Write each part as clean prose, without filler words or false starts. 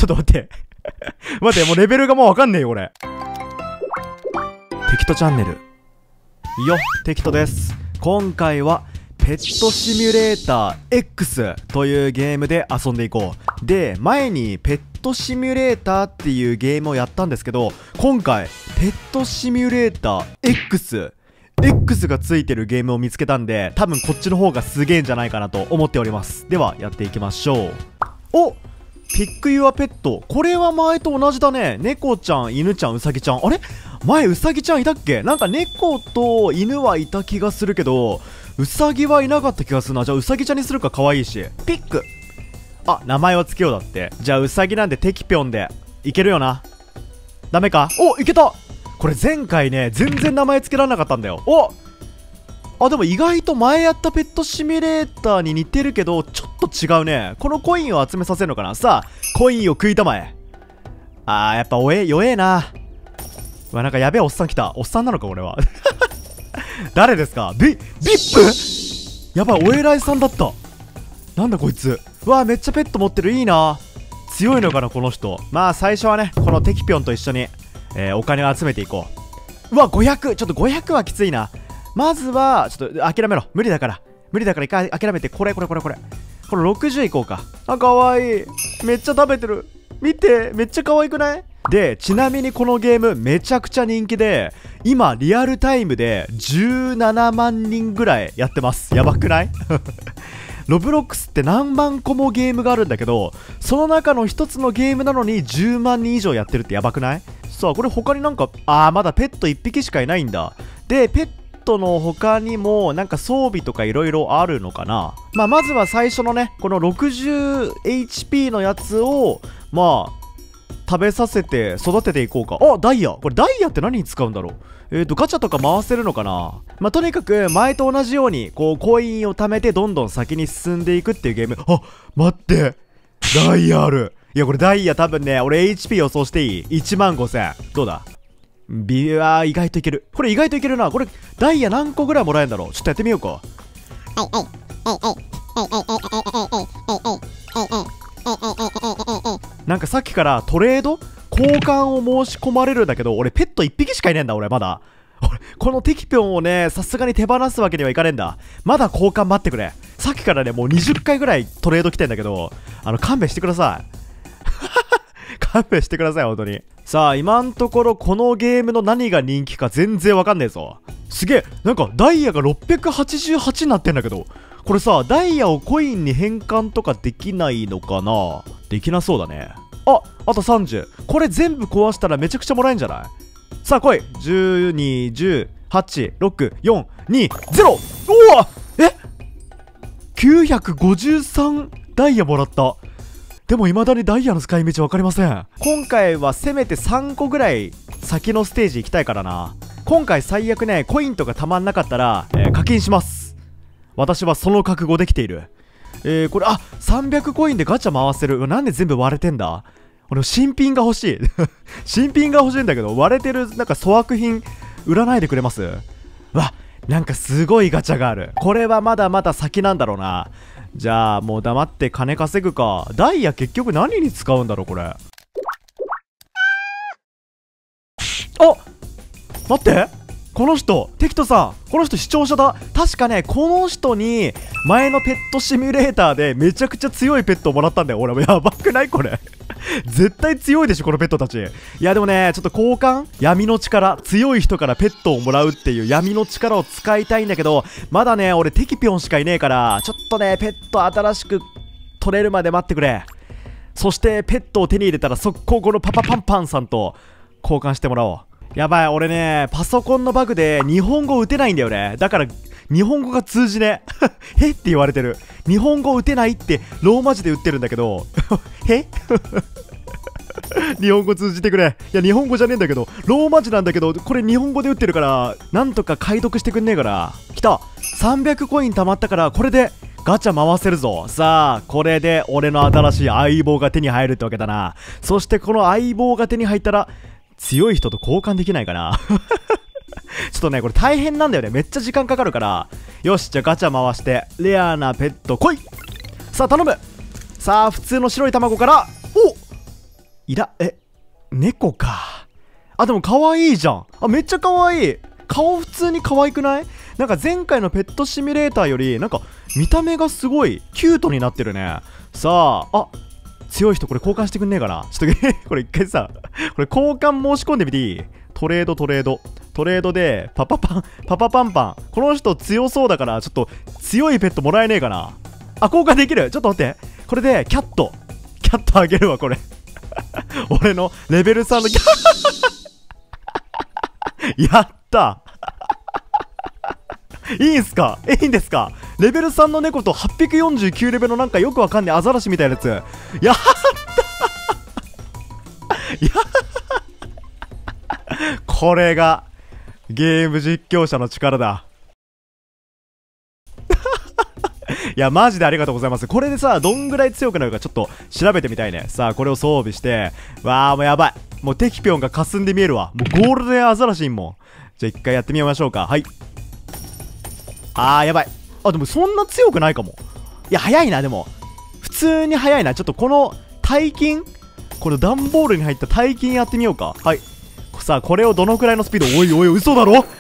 ちょっと待って。待って、もうレベルがもうわかんねえよ、これ。テキトチャンネル。よ、テキトです。今回は、ペットシミュレーター X というゲームで遊んでいこう。で、前にペットシミュレーターっていうゲームをやったんですけど、今回、ペットシミュレーター X がついてるゲームを見つけたんで、多分こっちの方がすげえんじゃないかなと思っております。では、やっていきましょう。お、ピックユアペット。これは前と同じだね。猫ちゃん、犬ちゃん、ウサギちゃん。あれ前ウサギちゃんいたっけ？なんか猫と犬はいた気がするけど、ウサギはいなかった気がするな。じゃあウサギちゃんにするか、可愛いし。ピック。あ、名前をつけようだって。じゃあウサギなんでテキピョンでいけるよな。ダメか？お、いけた。これ前回ね、全然名前つけられなかったんだよ。お、あ、でも意外と前やったペットシミュレーターに似てるけど、ちょっと違うね。このコインを集めさせるのかな。さあ、コインを食いたまえ。あー、やっぱ弱えな。うわ、なんかやべえおっさん来た。おっさんなのか、俺は。誰ですか？ビップ？やばい、お偉いさんだった。なんだこいつ。うわ、めっちゃペット持ってる。いいな。強いのかな、この人。まあ、最初はね、このテキピョンと一緒に、お金を集めていこう。うわ、500。ちょっと500はきついな。まずは、ちょっと諦めろ。無理だから。一回諦めて、これ。これ60いこうか。あ、かわいい。めっちゃ食べてる。見て、めっちゃ可愛くない？で、ちなみにこのゲームめちゃくちゃ人気で、今リアルタイムで17万人ぐらいやってます。やばくない？ロブロックスって何万個もゲームがあるんだけど、その中の一つのゲームなのに10万人以上やってるってやばくない？さあ、これ他になんか、まだペット1匹しかいないんだ。で、ペットの他にもなんか装備とか色々あるのかな。まずは最初のね、この 60HP のやつを、食べさせて育てていこうか。あ、ダイヤ。これダイヤって何に使うんだろう。ガチャとか回せるのかな。とにかく前と同じようにこうコインを貯めてどんどん先に進んでいくっていうゲーム。あ、待って、ダイヤある。いや、これダイヤ多分ね、俺 HP 予想していい？ 15000。どうだ？意外といける。これ意外といけるな。これダイヤ何個ぐらいもらえるんだろう。ちょっとやってみようか。なんかさっきからトレード交換を申し込まれるんだけど、俺ペット1匹しかいねえんだ。俺まだこのテキピョンをね、さすがに手放すわけにはいかねえんだ。まだ交換待ってくれ。さっきからね、もう20回ぐらいトレード来てんだけど、勘弁してください。勘弁してください、本当に。さあ、今んところこのゲームの何が人気か全然わかんねえぞ。すげえ、なんかダイヤが688になってんだけど、これさ、ダイヤをコインに変換とかできないのかな？できなそうだね。あと30。これ全部壊したらめちゃくちゃもらえんじゃない？さあ来い。12、10、8、6、4、2、0。おわ！え ?953 ダイヤもらった。でも未だにダイヤの使い道分かりません。今回はせめて3個ぐらい先のステージ行きたいからな。今回最悪ね、コインとかたまんなかったら、課金します。私はその覚悟できている。これ、300コインでガチャ回せる。なんで全部割れてんだ？俺、新品が欲しい。新品が欲しいんだけど、割れてる、なんか粗悪品、売らないでくれます？なんかすごいガチャがある。これはまだまだ先なんだろうな。じゃあ、もう黙って金稼ぐか。ダイヤ結局何に使うんだろう、これ。あ！待って！この人、テキトさん、この人視聴者だ。確かね、この人に前のペットシミュレーターでめちゃくちゃ強いペットをもらったんだよ。俺もやばくないこれ。絶対強いでしょ、このペットたち。いや、でもね、ちょっと交換？闇の力。強い人からペットをもらうっていう闇の力を使いたいんだけど、まだね、俺テキピョンしかいねえから、ちょっとね、ペット新しく取れるまで待ってくれ。そして、ペットを手に入れたら速攻このパパパンパンさんと交換してもらおう。やばい、俺ね、パソコンのバグで日本語打てないんだよね。だから、日本語が通じねえ。へって言われてる。日本語打てないってローマ字で打ってるんだけど、へ日本語通じてくれ。いや、日本語じゃねえんだけど、ローマ字なんだけど、これ日本語で打ってるから、なんとか解読してくんねえから。来た。300コイン貯まったから、これでガチャ回せるぞ。さあ、これで俺の新しい相棒が手に入るってわけだな。そしてこの相棒が手に入ったら、強い人と交換できないかな。ちょっとね、これ大変なんだよね。めっちゃ時間かかるから。よし、じゃあガチャ回して、レアなペット来い。さあ、頼む。さあ、普通の白い卵から、 猫か。あ、でも可愛いじゃん。あ、めっちゃ可愛い。顔普通に可愛くない？なんか前回のペットシミュレーターより、なんか見た目がすごいキュートになってるね。さあ、強い人これ交換してくんねえかな。ちょっとこれ一回さ、これ交換申し込んでみていい？トレードで、パパパンパン。この人強そうだから、ちょっと強いペットもらえねえかな。あ、交換できる。ちょっと待って。これで、キャットあげるわ、これ。俺のレベル3のやったいいんすか？いいんですか？レベル3の猫と849レベルのなんかよくわかんないアザラシみたいなやつ。やったこれがゲーム実況者の力だ。いやマジでありがとうございます。これでさ、どんぐらい強くなるかちょっと調べてみたいね。さあこれを装備して、わあもうやばい、もうテキピョンが霞んで見えるわ。もうゴールデンアザラシンも。じゃあ一回やってみましょうか。はい。やばい。でもそんな強くないかも。いや早いな。でも普通に早いな。ちょっとこの大金、この段ボールに入った大金やってみようか。はい。さあこれをどのくらいのスピード。おいおい嘘だろ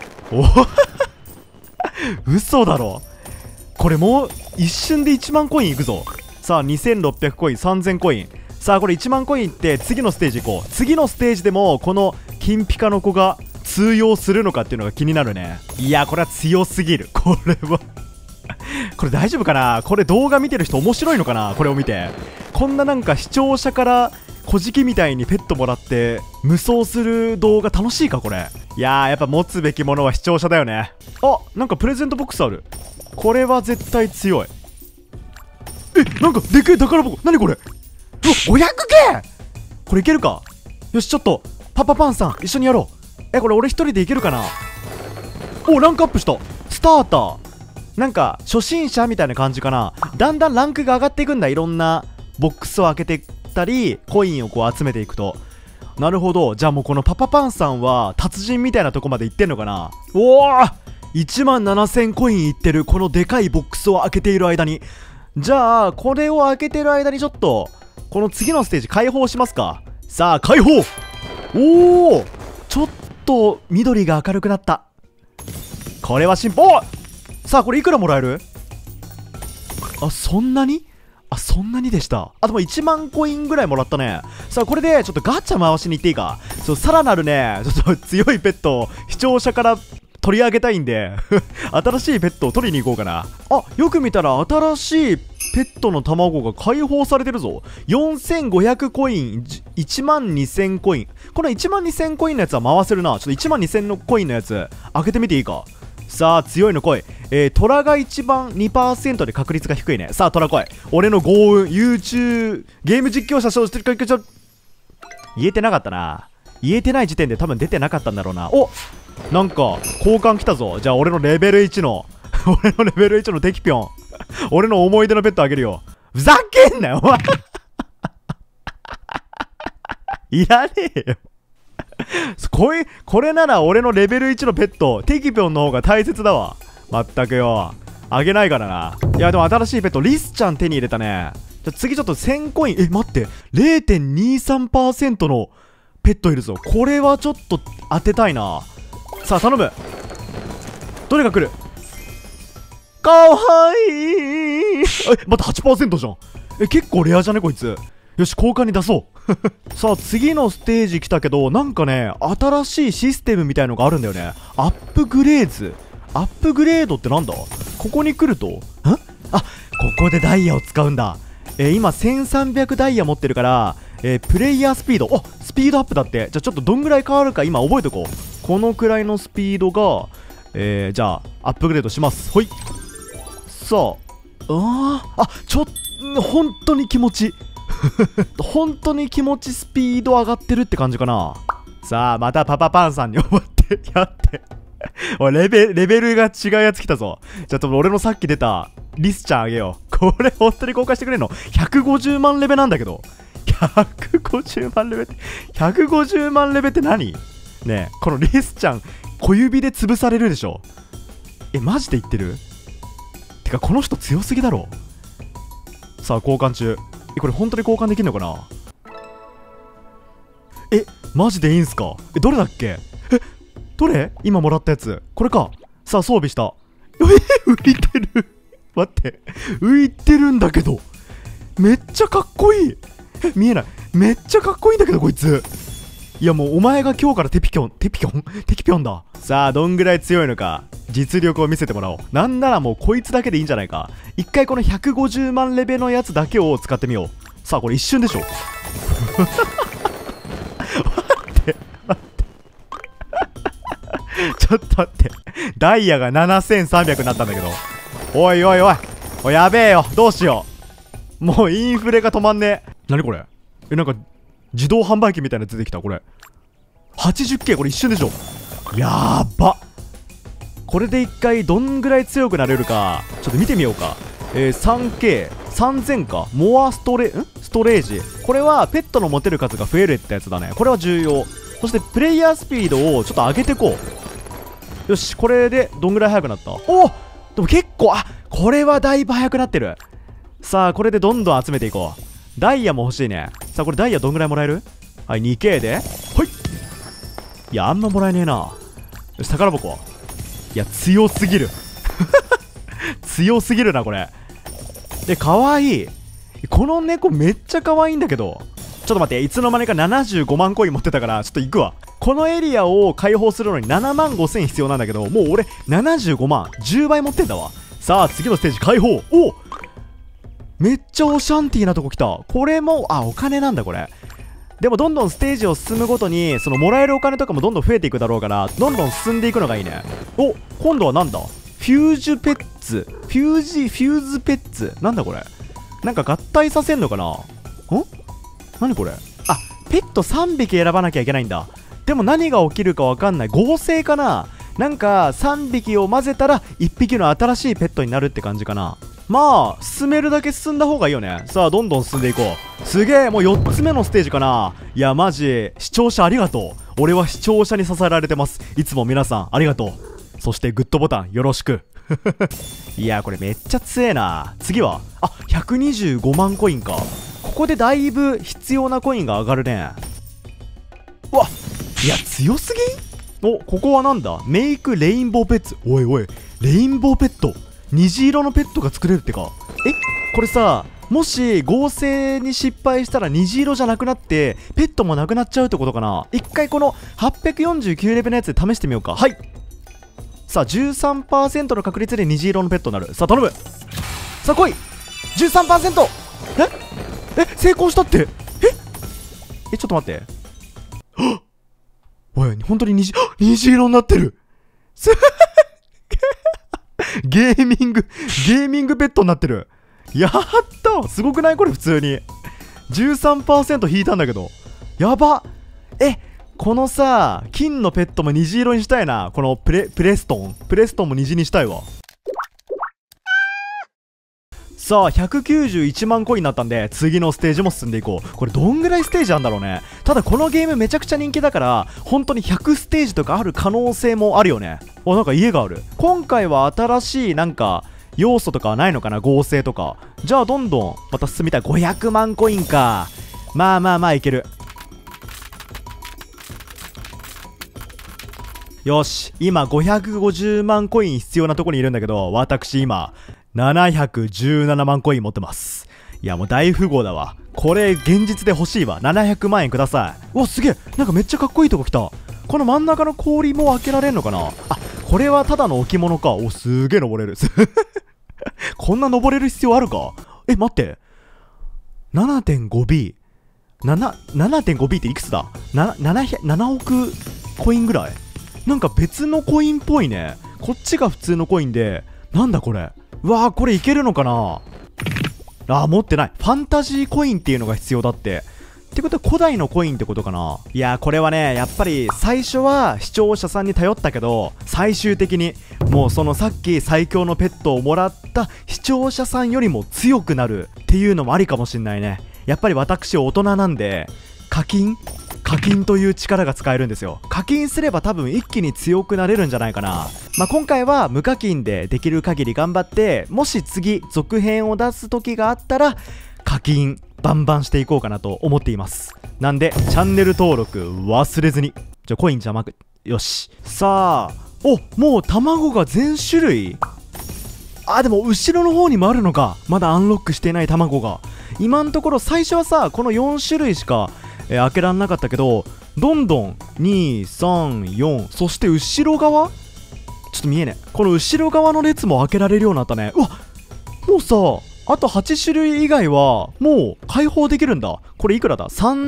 嘘だろ。これもう一瞬で1万コインいくぞ。さあ2600コイン、3000コイン。さあこれ1万コインいって次のステージ行こう。次のステージでもこの金ピカの子が通用するのかっていうのが気になるね。いやこれは強すぎる。これはこれ大丈夫かな。これ動画見てる人面白いのかな。これを見てこんななんか視聴者から小じきみたいにペットもらって無双する動画楽しいかこれ。いやーやっぱ持つべきものは視聴者だよね。なんかプレゼントボックスある。これは絶対強い。なんかでけえ宝箱。なにこれ。500K。 これいけるか。よしちょっとパパパンさん一緒にやろう。これ俺一人でいけるかな。ランクアップした。スターター。なんか初心者みたいな感じかな。だんだんランクが上がっていくんだ。いろんなボックスを開けていったりコインをこう集めていくと。なるほど。じゃあもうこのパパパンさんは達人みたいなとこまで行ってんのかな。1万7000コインいってる。このでかいボックスを開けている間に。じゃあこれを開けてる間にちょっとこの次のステージ開放しますか。さあ開放。ちょっと緑が明るくなった。これは進歩。さあこれいくらもらえる。そんなにでした。でも1万コインぐらいもらったね。さあこれでちょっとガチャ回しに行っていいか。さらなるねちょっと強いペットを視聴者から取り上げたいんで新しいペットを取りに行こうかな。よく見たら新しいペットの卵が開放されてるぞ。4500コイン、1万2000コイン。この1万2000コインのやつは回せるな。ちょっと1万2000のコインのやつ開けてみていいか。さあ強いの来い。虎が一番 2% で確率が低いね。さあ虎来い。俺の豪運 YouTube ゲーム実況者賞してる。言えてなかったな。言えてない時点で多分出てなかったんだろうな。なんか交換来たぞ。じゃあ俺のレベル1のテキピョン俺の思い出のペットあげるよ。ふざけんなよお前いらねえよこれなら俺のレベル1のペットテキピョンの方が大切だわ。まったくよあげないからな。いやでも新しいペットリスちゃん手に入れたね。じゃあ次ちょっと1000コイン。待って 0.23% のペットいるぞ。これはちょっと当てたいな。さあ頼む。どれが来る。かわいいまた 8% じゃん。結構レアじゃねこいつ。よし交換に出そうさあ次のステージ来たけどなんかね新しいシステムみたいのがあるんだよね。アップグレードってなんだ。ここに来るとここでダイヤを使うんだ。今1300ダイヤ持ってるからプレイヤースピードスピードアップだって。じゃあちょっとどんぐらい変わるか今覚えとこう。このくらいのスピードがじゃあアップグレードします。ほい。さあ本当に気持ち本当に気持ちスピード上がってるって感じかな。さあまたパパパンさんに覚えてやっておいレベルが違うやつ来たぞ。じゃあ俺のさっき出たリスちゃんあげよう。これ本当に公開してくれんの。150万レベなんだけど。150万レベって150万レベって何ねえ。このリスちゃん小指で潰されるでしょ。マジで言ってる。てかこの人強すぎだろ。さあ交換中。これ本当に交換できるのかな。 え、マジでいいんすか？どれだっけ？どれ？今もらったやつ。これか。さあ、装備した。浮いてる。待って。浮いてるんだけど。めっちゃかっこいい。見えない。めっちゃかっこいいんだけど、こいつ。いや、もうお前が今日からテキピョンだ。さあ、どんぐらい強いのか。実力を見せてもらおう。なんならもうこいつだけでいいんじゃないか。一回この150万レベルのやつだけを使ってみよう。さあ、これ一瞬でしょ。ちょっと待って。ダイヤが7300になったんだけど。おいおいおい。おい、やべえよ。どうしよう。もうインフレが止まんねえ。なにこれ？なんか、自動販売機みたいなやつ出てきた。これ。80K、これ一瞬でしょ。やーば。これで一回どんぐらい強くなれるか、ちょっと見てみようか。3K、3000か。モアストレージ。これはペットの持てる数が増えるってやつだね。これは重要。そしてプレイヤースピードをちょっと上げてこう。よし、これでどんぐらい速くなった？お！でも結構、これはだいぶ速くなってる。さあ、これでどんどん集めていこう。ダイヤも欲しいね。さあ、これダイヤどんぐらいもらえる？はい、2K で。はい。いや、あんまもらえねえな。よし、宝箱。いや、強すぎる。強すぎるな、これ。で、かわいい。この猫めっちゃかわいいんだけど。ちょっと待って、いつの間にか75万コイン持ってたから、ちょっと行くわ。このエリアを開放するのに7万5000必要なんだけど、もう俺75万、10倍持ってんだわ。さあ、次のステージ開放。お！めっちゃオシャンティーなとこ来た。これも、お金なんだ、これ。でもどんどんステージを進むごとに、そのもらえるお金とかもどんどん増えていくだろうから、どんどん進んでいくのがいいね。お、今度はなんだ？フュージュペッツ。フューズペッツ。なんだこれ？なんか合体させんのかな？何これ？ペット3匹選ばなきゃいけないんだ。でも何が起きるかわかんない。合成かな？なんか3匹を混ぜたら1匹の新しいペットになるって感じかな。まあ、進めるだけ進んだ方がいいよね。さあ、どんどん進んでいこう。すげえ、もう4つ目のステージかな。いや、マジ、視聴者ありがとう。俺は視聴者に支えられてます。いつも皆さん、ありがとう。そして、グッドボタン、よろしく。いや、これめっちゃ強えな。次は125万コインか。ここでだいぶ必要なコインが上がるね。うわ、いや、強すぎん？お、ここはなんだ？メイクレインボーペッツ。おいおい、レインボーペット。虹色のペットが作れるってか。これさ、もし合成に失敗したら虹色じゃなくなってペットもなくなっちゃうってことかな。一回この849レベルのやつで試してみようか。はい。さあ 13% の確率で虹色のペットになる。さあ頼む。さあ来い。 13%。 成功したって。ちょっと待って。おい、本当に虹色になってる。ゲーミングペットになってる。やったすごくない？これ普通に 13% 引いたんだけど、やば。このさ、金のペットも虹色にしたいな。このプレストンも虹にしたいわ。さあ191万コインになったんで、次のステージも進んでいこう。これどんぐらいステージあるんだろうね。ただこのゲームめちゃくちゃ人気だから、本当に100ステージとかある可能性もあるよね。なんか家がある。今回は新しいなんか要素とかはないのかな、合成とか。じゃあどんどんまた進みたい。500万コインか。まあいける。よし、今550万コイン必要なところにいるんだけど、私今717万コイン持ってます。いやもう大富豪だわ。これ現実で欲しいわ。700万円ください。うわ、すげえ。なんかめっちゃかっこいいとこ来た。この真ん中の氷も開けられんのかな。これはただの置物か。お、すげえ登れる。こんな登れる必要あるか。待って。7.5B。7.5B っていくつだ？ 7億コインぐらい。なんか別のコインっぽいね。こっちが普通のコインで、なんだこれ。うわー、これいけるのかな。持ってない。ファンタジーコインっていうのが必要だって。ってことは古代のコインってことかな。いやー、これはね、やっぱり最初は視聴者さんに頼ったけど、最終的にもうそのさっき最強のペットをもらった視聴者さんよりも強くなるっていうのもありかもしんないね。やっぱり私大人なんで、課金という力が使えるんですよ。課金すれば多分一気に強くなれるんじゃないかな。今回は無課金でできる限り頑張って、もし次続編を出す時があったら課金バンバンしていこうかなと思っています。なんでチャンネル登録忘れずに。コイン邪魔く、よし。さあ、お、もう卵が全種類。でも後ろの方にもあるのか。まだアンロックしていない卵が。今のところ最初はさ、この4種類しか、開けらんなかったけど、どんどん2、3、4、そして後ろ側、ちょっと見えねえ。この後ろ側の列も開けられるようになったね。うわ、もうさ、あと8種類以外はもう開放できるんだ。これいくらだ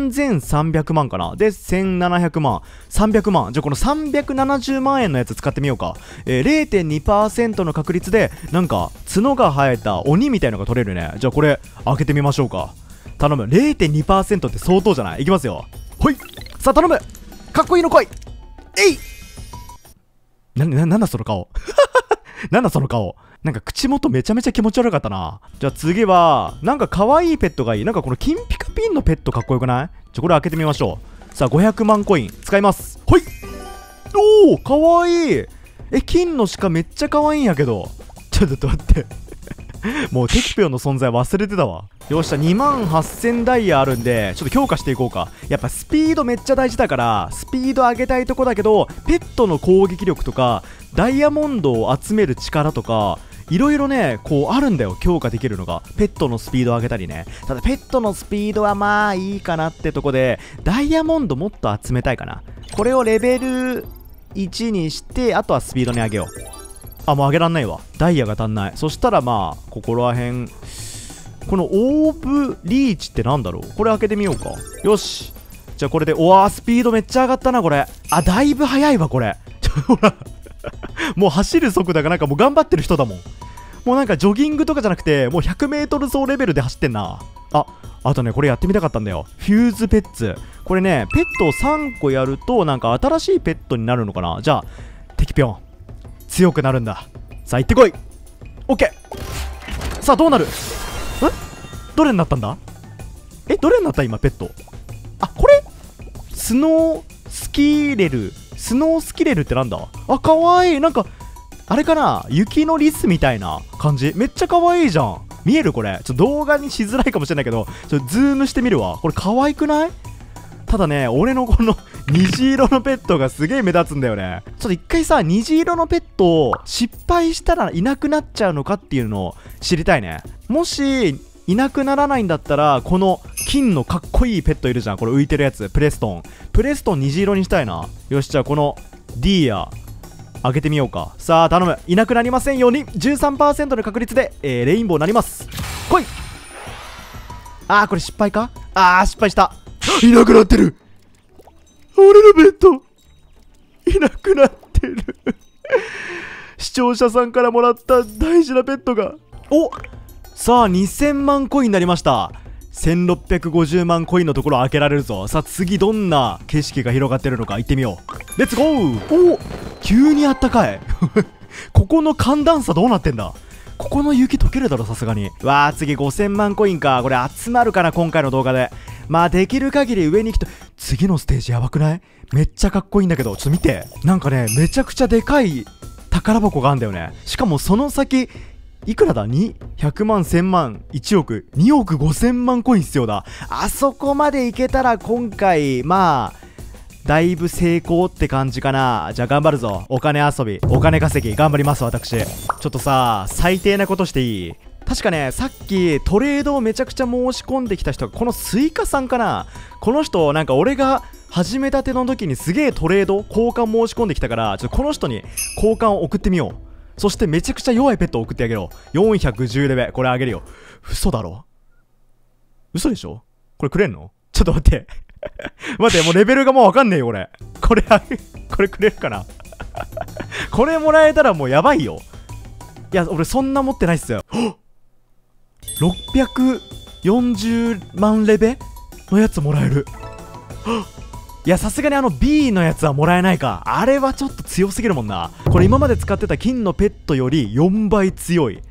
?3300 万かな。で、1700万、300万。じゃあこの370万円のやつ使ってみようか。0.2% の確率でなんか角が生えた鬼みたいのが取れるね。じゃあこれ開けてみましょうか。頼む。 0.2% って相当じゃない？いきますよ。ほい。さあ頼む。かっこいいの来い。えい。なんだその顔。なんだその顔。なんか口元めちゃめちゃ気持ち悪かったな。じゃあ次はなんか可愛いペットがいい。なんかこの金ピカピンのペットかっこよくない？これ開けてみましょう。さあ500万コイン使います。ほい。おお、かわいい。金の鹿めっちゃ可愛いんやけど。ちょっと待ってもうテキピョンの存在忘れてたわ。よっしゃ、28000ダイヤあるんでちょっと強化していこうか。やっぱスピードめっちゃ大事だからスピード上げたいとこだけど、ペットの攻撃力とかダイヤモンドを集める力とかいろいろね、こうあるんだよ、強化できるのが。ペットのスピードを上げたりね。ただペットのスピードはまあいいかなってとこで、ダイヤモンドもっと集めたいかな。これをレベル1にして、あとはスピードに上げよう。もう上げらんないわ。ダイヤが足んない。そしたらまあここら辺、このオーブリーチってなんだろう。これ開けてみようか。よし。じゃあこれで、スピードめっちゃ上がったなこれ。だいぶ速いわこれ。ほらもう走る速度がなんかもう頑張ってる人だもん。もうなんかジョギングとかじゃなくて、もう 100m 走レベルで走ってんな。あとね、これやってみたかったんだよ。フューズペッツ。これね、ペットを3個やるとなんか新しいペットになるのかな。じゃあテキピョン強くなるんだ。さあ行ってこい。オッケー。さあどうなる？どれになったんだ？どれになった今ペット。これスノースキレル。スノースキレルってなんだ？かわいい。なんかあれかな、雪のリスみたいな感じ。めっちゃかわいいじゃん。見えるこれ。動画にしづらいかもしれないけど、ズームしてみるわ。これかわいくない？ただね、俺のこの虹色のペットがすげえ目立つんだよね。一回さ、虹色のペット失敗したらいなくなっちゃうのかっていうのを知りたいね。もしいなくならないんだったら、この金のかっこいいペットいるじゃん。これ浮いてるやつ。プレストン虹色にしたいな。よし、じゃあこのディーヤ開けてみようか。さあ頼む。いなくなりませんように。 13% の確率で、レインボーになります。来い。これ失敗か。失敗した。いなくなってる。俺のペットいなくなってる視聴者さんからもらった大事なペットが。さあ2000万コインになりました。1650万コインのところ開けられるぞ。さあ次どんな景色が広がってるのか行ってみよう。レッツゴー。急にあったかいここの寒暖差どうなってんだ。ここの雪溶けるだろさすがに。次5000万コインか。これ集まるかな今回の動画で。できる限り上に行くと。次のステージやばくない？めっちゃかっこいいんだけど、ちょっと見て。なんかね、めちゃくちゃでかい宝箱があるんだよね。しかもその先いくらだ？ 100万、1000万、1億、2億5000万コイン必要だ。あそこまでいけたら今回だいぶ成功って感じかな。じゃあ頑張るぞ。お金遊び、お金稼ぎ頑張ります私。ちょっとさ、最低なことしていい？確かね、さっきトレードをめちゃくちゃ申し込んできた人がこのスイカさんかな。この人なんか俺が始めたての時にすげえトレード交換申し込んできたから、ちょっとこの人に交換を送ってみよう。そしてめちゃくちゃ弱いペットを送ってあげろ。410レベル。これあげるよ。嘘だろ？嘘でしょ？これくれんの？ちょっと待って待って、もうレベルがもうわかんねえよ俺。これくれるかなこれもらえたらもうやばいよ。いや俺そんな持ってないっすよ。640万レベのやつもらえる。いやさすがにB のやつはもらえないか。あれはちょっと強すぎるもんな。これ今まで使ってた金のペットより4倍強い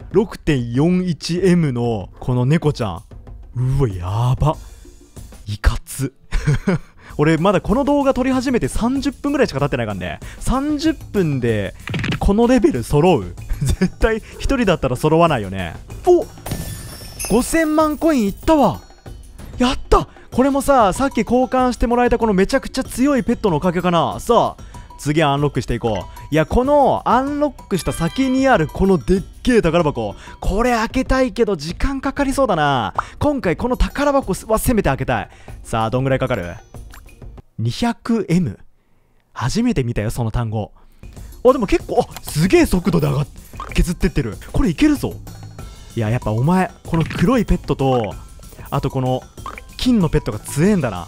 6.41M のこの猫ちゃん。うわやば、いかつ俺まだこの動画撮り始めて30分ぐらいしか経ってないからね。30分でこのレベル揃う絶対一人だったら揃わないよね。5000万コインいったわ。 やった。これもさっき交換してもらえたこのめちゃくちゃ強いペットのおかげかな。さあ次はアンロックしていこう。いやこのアンロックした先にあるこのでっけえ宝箱、これ開けたいけど時間かかりそうだな。今回この宝箱はせめて開けたい。さあどんぐらいかかる？ 200M。 初めて見たよその単語。あでも結構すげえ速度で削ってってる。これいけるぞ。いややっぱお前この黒いペットとあとこの金のペットが強えんだな。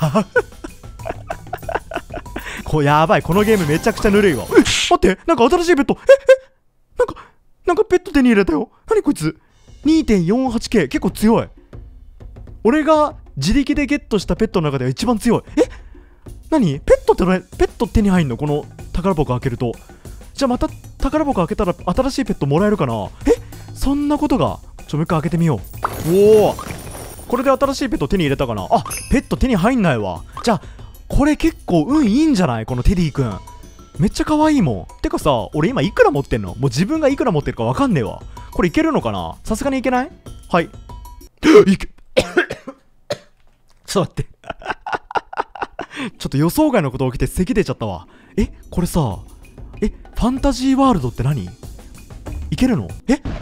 やばい、このゲームめちゃくちゃぬるいわ。待って、なんか新しいペット。なんかペット手に入れたよ。何こいつ。 2.48K 結構強い。俺が自力でゲットしたペットの中では一番強い。何ペット手に入んのこの宝箱開けると。じゃあまた宝箱開けたら新しいペットもらえるかな。そんなことが。もう一回開けてみよう。おお、これで新しいペット手に入れたかな。ペット手に入んないわ。じゃあこれ結構運いいんじゃない？このテディくんめっちゃ可愛いもん。てかさ、俺今いくら持ってんの？もう自分がいくら持ってるかわかんねえわ。これいけるのかな？さすがにいけない？はい。いけちょっと待ってちょっと予想外のこと起きて咳出ちゃったわ。これさ、ファンタジーワールドって何？いけるの？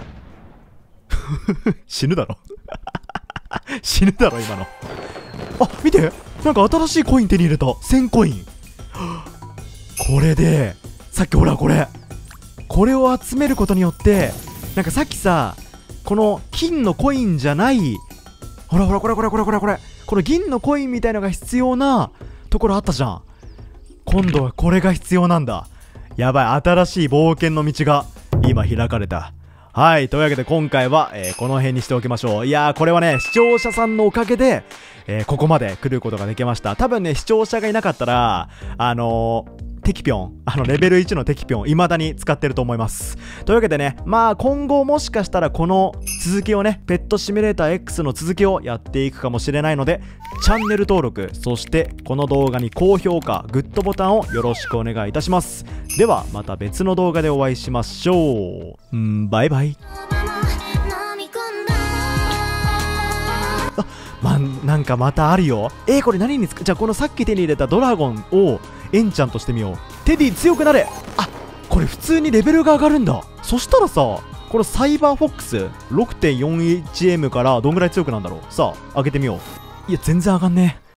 死ぬだろ死ぬだろ今の。見て、なんか新しいコイン手に入れた。1000コイン。これでさっきほらこれを集めることによって、なんかさっきさこの金のコインじゃない、ほらこれこの銀のコインみたいのが必要なところあったじゃん。今度はこれが必要なんだ。やばい、新しい冒険の道が今開かれた。はい、というわけで今回は、この辺にしておきましょう。いやーこれはね視聴者さんのおかげで、ここまで来ることができました。多分ね視聴者がいなかったらテキピョン、レベル1のテキピョン未だに使ってると思います。というわけでね、まあ今後もしかしたらこの続きをね、ペットシミュレーター X の続きをやっていくかもしれないので、チャンネル登録、そしてこの動画に高評価、グッドボタンをよろしくお願いいたします。ではまた別の動画でお会いしましょう。バイバイ。なんかまたあるよ。これ何にじゃあこのさっき手に入れたドラゴンをエンチャントしてみよう。テディ強くなれ。これ普通にレベルが上がるんだ。そしたらさ、このサイバーフォックス 6.41M からどんぐらい強くなんだろう。さあ開けてみよう。いや全然上がんねえ。